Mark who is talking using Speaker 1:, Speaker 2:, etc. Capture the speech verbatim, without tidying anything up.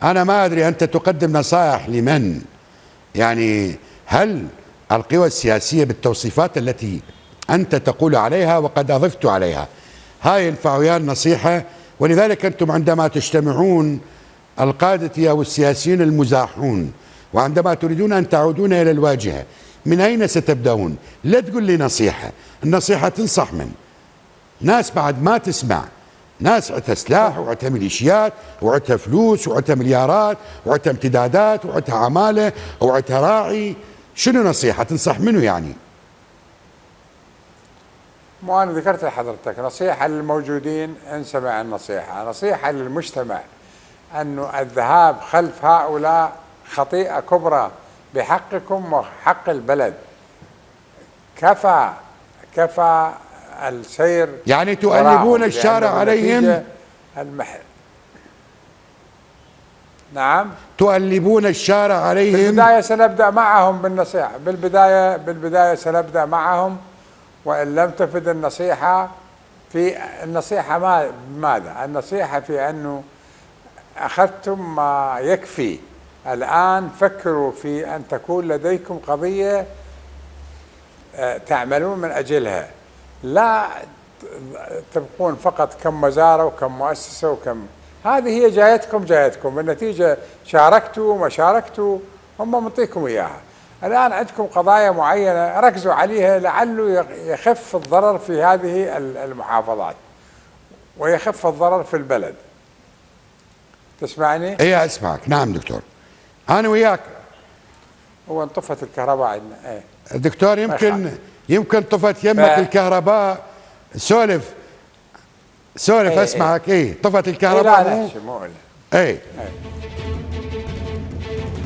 Speaker 1: أنا ما أدري أنت تقدم نصائح لمن؟ يعني هل القوى السياسية بالتوصيفات التي أنت تقول عليها وقد أضفت عليها هاي ينفع ويا النصيحة؟ ولذلك أنتم عندما تجتمعون القادة أو السياسيين المزاحون وعندما تريدون أن تعودون إلى الواجهة من أين ستبدأون؟ لا تقول لي نصيحة، النصيحة تنصح من ناس بعد ما تسمع، ناس عتها سلاح وعتها ميليشيات وعتها فلوس وعتها مليارات وعتها امتدادات وعتها عمالة وعتها راعي. شنو نصيحة تنصح منه يعني؟
Speaker 2: مو أنا ذكرت لحضرتك نصيحة للموجودين إن سمع النصيحة، نصيحة للمجتمع أنه الذهاب خلف هؤلاء خطيئة كبرى بحقكم وحق البلد. كفى كفى السير،
Speaker 1: يعني تؤلبون الشارع عليهم.
Speaker 2: المح... نعم،
Speaker 1: تؤلبون الشارع عليهم.
Speaker 2: بالبداية سنبدأ معهم بالنصيحة، بالبداية بالبداية سنبدأ معهم، وإن لم تفد النصيحة في النصيحة ما ماذا؟ النصيحة في أنه أخذتم ما يكفي، الآن فكروا في أن تكون لديكم قضية تعملون من أجلها، لا تبقون فقط كم وزارة وكم مؤسسة وكم. هذه هي جايتكم جايتكم بالنتيجة، شاركتوا وما شاركتوا هم منطيكم إياها. الآن عندكم قضايا معينة ركزوا عليها لعله يخف الضرر في هذه المحافظات ويخف الضرر في البلد. تسمعني؟
Speaker 1: ايه اسمعك. نعم دكتور، انا وياك.
Speaker 2: هو انطفت الكهرباء عندنا. ايه
Speaker 1: دكتور، يمكن يمكن طفت يمك ف... الكهرباء. سولف سولف ايه اسمعك. ايه, ايه طفت الكهرباء.
Speaker 2: ايه لا لا مو
Speaker 1: ايه, ايه.